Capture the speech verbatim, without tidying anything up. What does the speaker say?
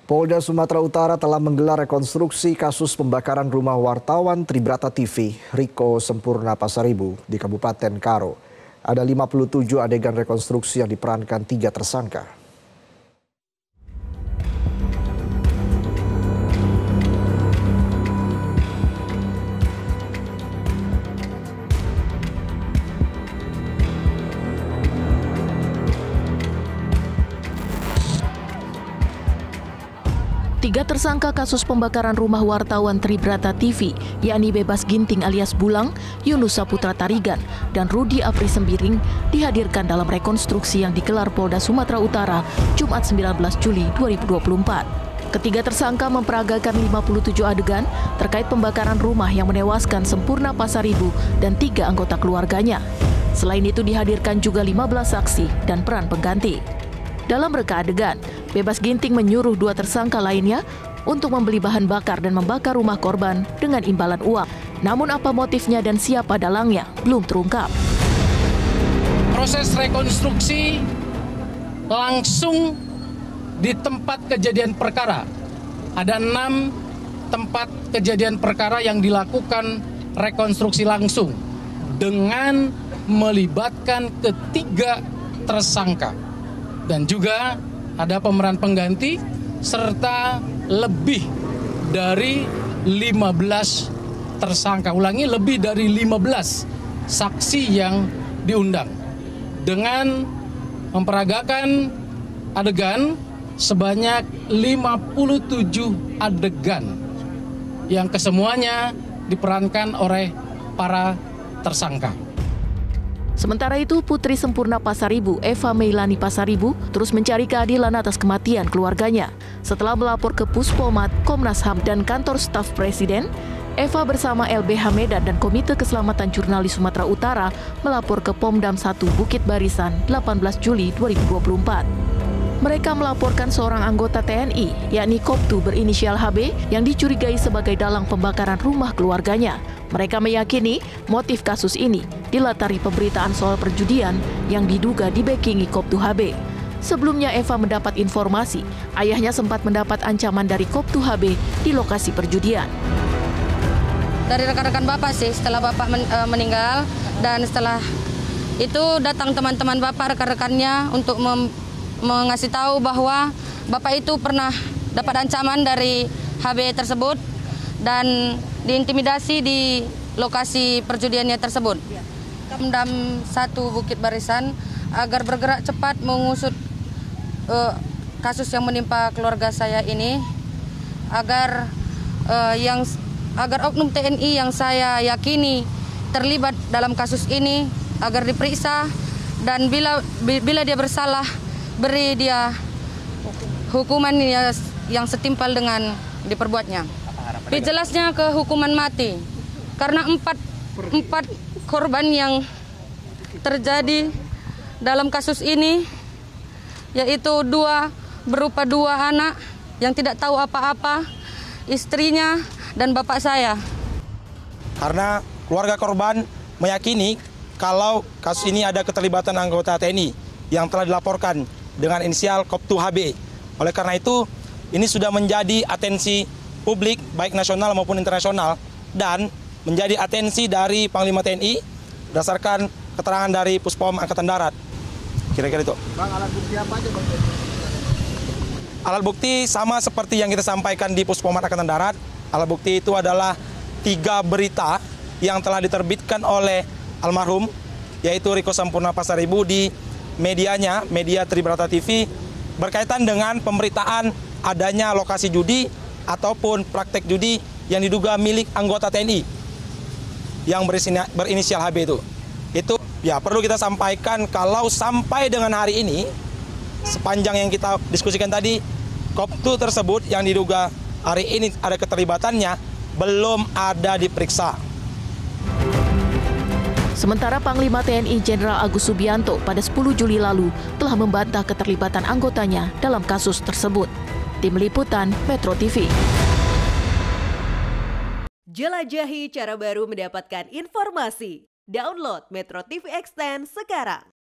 Polda Sumatera Utara telah menggelar rekonstruksi kasus pembakaran rumah wartawan Tribrata T V Riko Sempurna Pasaribu di Kabupaten Karo. Ada lima puluh tujuh adegan rekonstruksi yang diperankan tiga tersangka. Tiga tersangka kasus pembakaran rumah wartawan Tribrata T V, yakni Bebas Ginting alias Bulang, Yunus Saputra Tarigan, dan Rudi Apri Sembiring, dihadirkan dalam rekonstruksi yang digelar Polda Sumatera Utara Jumat sembilan belas Juli dua ribu dua puluh empat. Ketiga tersangka memperagakan lima puluh tujuh adegan terkait pembakaran rumah yang menewaskan Sempurna Pasaribu dan tiga anggota keluarganya. Selain itu dihadirkan juga lima belas saksi dan peran pengganti. Dalam reka adegan, Bebas Ginting menyuruh dua tersangka lainnya untuk membeli bahan bakar dan membakar rumah korban dengan imbalan uang. Namun apa motifnya dan siapa dalangnya belum terungkap. Proses rekonstruksi langsung di tempat kejadian perkara. Ada enam tempat kejadian perkara yang dilakukan rekonstruksi langsung dengan melibatkan ketiga tersangka. Dan juga ada pemeran pengganti serta lebih dari lima belas tersangka. Ulangi, lebih dari lima belas saksi yang diundang. Dengan memperagakan adegan sebanyak lima puluh tujuh adegan yang kesemuanya diperankan oleh para tersangka. Sementara itu, Putri Sempurna Pasaribu, Eva Meilani Pasaribu, terus mencari keadilan atas kematian keluarganya. Setelah melapor ke Puspomat, Komnas H A M, dan kantor staf Presiden, Eva bersama L B H Medan dan Komite Keselamatan Jurnalis Sumatera Utara melapor ke Pomdam satu Bukit Barisan delapan belas Juli dua ribu dua puluh empat. Mereka melaporkan seorang anggota T N I, yakni Koptu berinisial H B, yang dicurigai sebagai dalang pembakaran rumah keluarganya. Mereka meyakini motif kasus ini dilatari pemberitaan soal perjudian yang diduga dibackingi Koptu H B. Sebelumnya Eva mendapat informasi ayahnya sempat mendapat ancaman dari Koptu H B di lokasi perjudian. Dari rekan-rekan Bapak sih, setelah Bapak men, e, meninggal dan setelah itu datang teman-teman Bapak, rekan-rekannya untuk mem, mengasih tahu bahwa Bapak itu pernah dapat ancaman dari H B tersebut dan diintimidasi di lokasi perjudiannya tersebut. Pomdam satu Bukit Barisan agar bergerak cepat mengusut uh, kasus yang menimpa keluarga saya ini, agar uh, yang agar oknum T N I yang saya yakini terlibat dalam kasus ini agar diperiksa dan bila bila dia bersalah beri dia hukuman yang setimpal dengan diperbuatnya. Jelasnya ke hukuman mati, karena empat, empat korban yang terjadi dalam kasus ini, yaitu dua berupa dua anak yang tidak tahu apa-apa, istrinya dan bapak saya. Karena keluarga korban meyakini kalau kasus ini ada keterlibatan anggota T N I yang telah dilaporkan dengan inisial Koptu H B. Oleh karena itu, ini sudah menjadi atensi publik baik nasional maupun internasional dan menjadi atensi dari Panglima T N I berdasarkan keterangan dari Puspom Angkatan Darat. Kira-kira itu. Bang, alat bukti apa aja, Bang? Alat bukti sama seperti yang kita sampaikan di Puspomat Angkatan Darat. Alat bukti itu adalah tiga berita yang telah diterbitkan oleh almarhum, yaitu Riko Sempurna Pasaribu di medianya, media Tribrata T V, berkaitan dengan pemberitaan adanya lokasi judi ataupun praktek judi yang diduga milik anggota T N I yang berinisial H B itu. Itu ya perlu kita sampaikan kalau sampai dengan hari ini, sepanjang yang kita diskusikan tadi, Koptu tersebut yang diduga hari ini ada keterlibatannya belum ada diperiksa. Sementara Panglima T N I Jenderal Agus Subianto pada sepuluh Juli lalu telah membantah keterlibatan anggotanya dalam kasus tersebut. Tim Liputan Metro T V. Jelajahi cara baru mendapatkan informasi. Download Metro T V Extend sekarang.